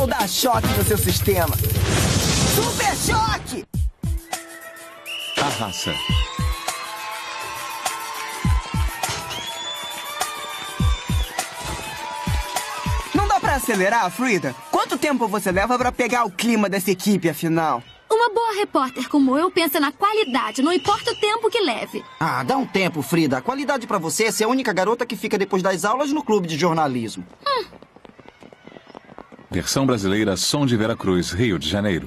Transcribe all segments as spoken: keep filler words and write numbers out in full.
Vou dar choque no seu sistema. Super choque! A raça. Não dá pra acelerar, Frida? Quanto tempo você leva pra pegar o clima dessa equipe, afinal? Uma boa repórter como eu pensa na qualidade, não importa o tempo que leve. Ah, dá um tempo, Frida. A qualidade pra você é ser a única garota que fica depois das aulas no clube de jornalismo. Hum. Versão brasileira, Som de Veracruz, Rio de Janeiro.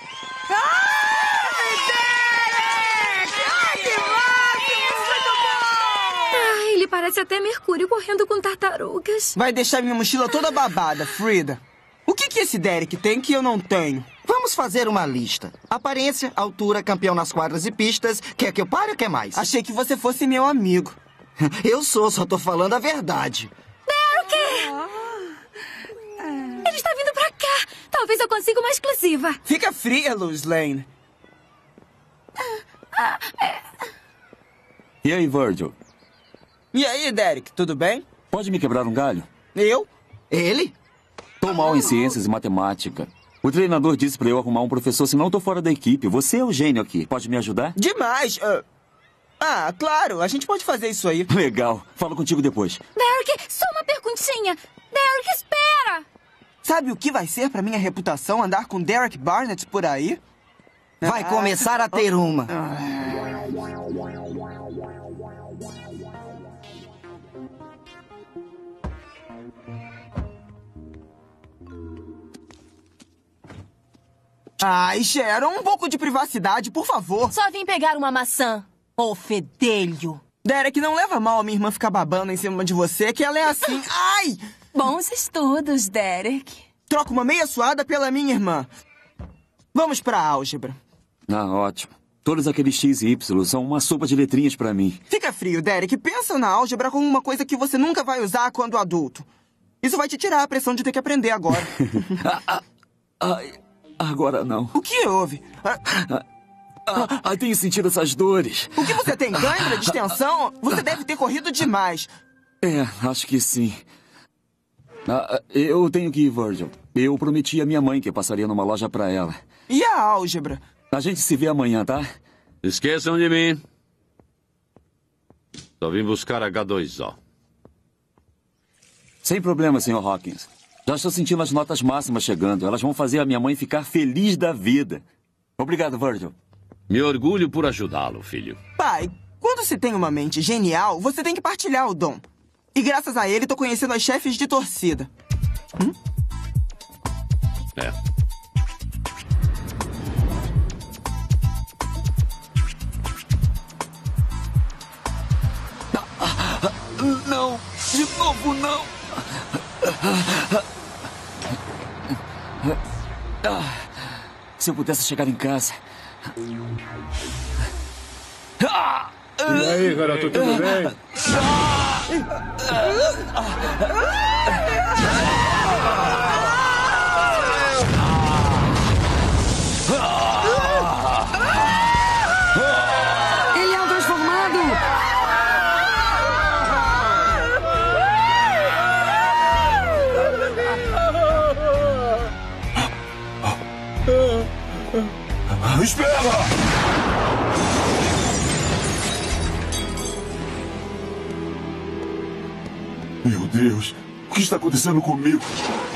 Ai, Derek! Ai, que máximo! Muito bom! Ai, ele parece até Mercúrio correndo com tartarugas. Vai deixar minha mochila toda babada, Frida. O que que esse Derek tem que eu não tenho? Vamos fazer uma lista. Aparência, altura, campeão nas quadras e pistas. Quer que eu pare ou quer mais? Achei que você fosse meu amigo. Eu sou, só tô falando a verdade. Derek! Ele está vindo pra cá. Talvez eu consiga uma exclusiva. Fica fria, Lois Lane. E aí, Virgil? E aí, Derek, tudo bem? Pode me quebrar um galho? Eu? Ele? Tô mal em ciências e matemática. O treinador disse pra eu arrumar um professor, senão eu tô fora da equipe. Você é o gênio aqui. Pode me ajudar? Demais. Uh... Ah, claro. A gente pode fazer isso aí. Legal. Falo contigo depois. Derek, só uma perguntinha. Derek, espera! Sabe o que vai ser pra minha reputação andar com Derek Barnett por aí? Vai começar a ter uma. Ai, Sharon, um pouco de privacidade, por favor. Só vim pegar uma maçã, ô fedelho. Derek, não leva mal a minha irmã ficar babando em cima de você, que ela é assim. Ai! Bons estudos, Derek. Troca uma meia suada pela minha irmã. Vamos pra álgebra. Ah, ótimo. Todos aqueles X e Y são uma sopa de letrinhas pra mim. Fica frio, Derek. Pensa na álgebra como uma coisa que você nunca vai usar quando adulto. Isso vai te tirar a pressão de ter que aprender agora. ah, ah, ah, agora não. O que houve? Ah, ah, ah, tenho sentido essas dores. O que você tem? Cãibra, distensão? Você deve ter corrido demais. É, acho que sim. Ah, eu tenho que ir, Virgil. Eu prometi à minha mãe que eu passaria numa loja pra ela. E a álgebra? A gente se vê amanhã, tá? Esqueçam de mim. Só vim buscar H dois O. Sem problema, senhor Hawkins. Já estou sentindo as notas máximas chegando. Elas vão fazer a minha mãe ficar feliz da vida. Obrigado, Virgil. Me orgulho por ajudá-lo, filho. Pai, quando se tem uma mente genial, você tem que partilhar o dom. E graças a ele, tô conhecendo as chefes de torcida. Hum? É. Não, de novo não. Se eu pudesse chegar em casa. E aí, garoto, tudo bem? Ele é um transformado! Espera! Meu Deus, o que está acontecendo comigo?